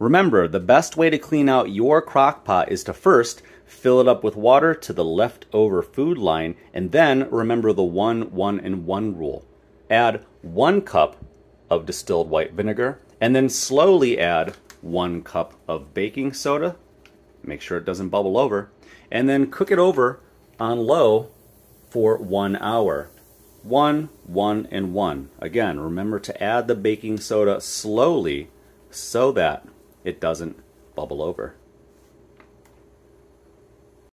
Remember, the best way to clean out your crock pot is to first fill it up with water to the leftover food line, and then remember the 1-1-1 rule. Add 1 cup of distilled white vinegar, and then slowly add 1 cup of baking soda. Make sure it doesn't bubble over, and then cook it over on low for 1 hour. 1, 1, and 1. Again, remember to add the baking soda slowly so that it doesn't bubble over.